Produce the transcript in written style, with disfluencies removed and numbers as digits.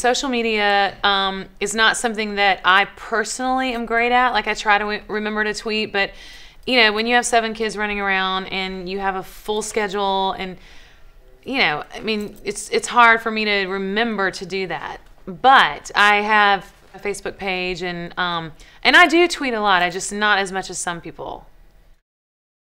social media is not something that I personally am great at. Like, I try to remember to tweet, but you know, when you have 7 kids running around and you have a full schedule, and you know, I mean, it's hard for me to remember to do that. But I have a Facebook page, and I do tweet a lot. I just not as much as some people.